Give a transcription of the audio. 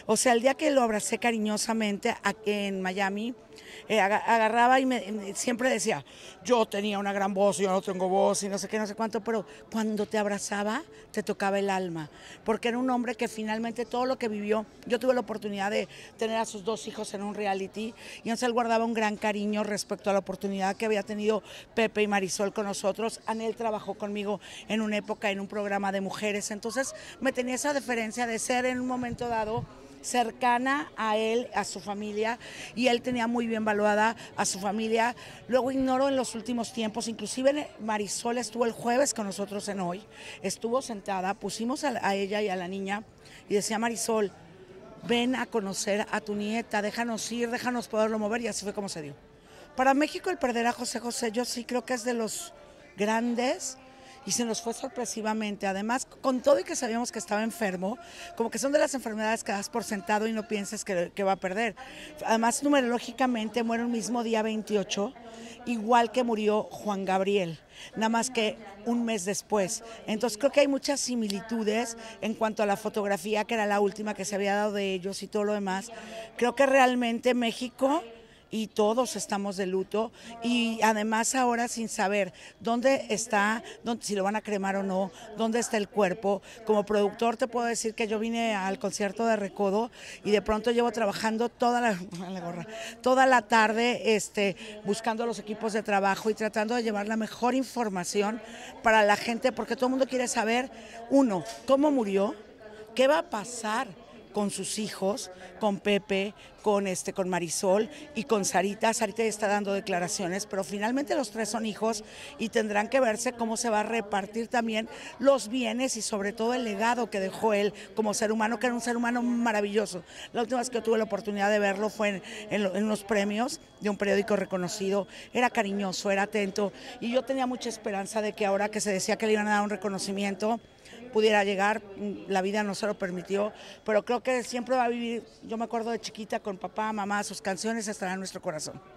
O sea, el día que lo abracé cariñosamente aquí en Miami, agarraba y siempre decía, yo tenía una gran voz, yo no tengo voz y no sé qué, no sé cuánto, pero cuando te abrazaba, te tocaba el alma, porque era un hombre que finalmente todo lo que vivió, yo tuve la oportunidad de tener a sus dos hijos en un reality, y entonces él guardaba un gran cariño respecto a la oportunidad que había tenido Pepe y Marisol con nosotros. Anel trabajó conmigo en una época en un programa de mujeres, entonces me tenía esa deferencia de ser en un momento dado cercana a él, a su familia, y él tenía muy bien valuada a su familia. Luego ignoro en los últimos tiempos, inclusive Marisol estuvo el jueves con nosotros en Hoy, estuvo sentada, pusimos a ella y a la niña y decía Marisol, ven a conocer a tu nieta, déjanos ir, déjanos poderlo mover, y así fue como se dio. Para México el perder a José José, yo sí creo que es de los grandes, y se nos fue sorpresivamente. Además, con todo y que sabíamos que estaba enfermo, como que son de las enfermedades que das por sentado y no pienses que va a perder. Además, numerológicamente muere el mismo día 28, igual que murió Juan Gabriel, nada más que un mes después. Entonces creo que hay muchas similitudes en cuanto a la fotografía, que era la última que se había dado de ellos y todo lo demás. Creo que realmente México y todos estamos de luto, y además ahora sin saber dónde está, si lo van a cremar o no, dónde está el cuerpo. Como productor te puedo decir que yo vine al concierto de Recodo y de pronto llevo trabajando toda la tarde buscando los equipos de trabajo y tratando de llevar la mejor información para la gente, porque todo el mundo quiere saber, uno, cómo murió, qué va a pasar con sus hijos, con Pepe, con Marisol y con Sarita. Sarita ya está dando declaraciones, pero finalmente los tres son hijos y tendrán que verse cómo se va a repartir también los bienes y sobre todo el legado que dejó él como ser humano, que era un ser humano maravilloso. La última vez que tuve la oportunidad de verlo fue en unos premios de un periódico reconocido. Era cariñoso, era atento, y yo tenía mucha esperanza de que ahora que se decía que le iban a dar un reconocimiento, pudiera llegar. La vida no se lo permitió, pero creo que siempre va a vivir. Yo me acuerdo de chiquita con papá, mamá, sus canciones estarán en nuestro corazón.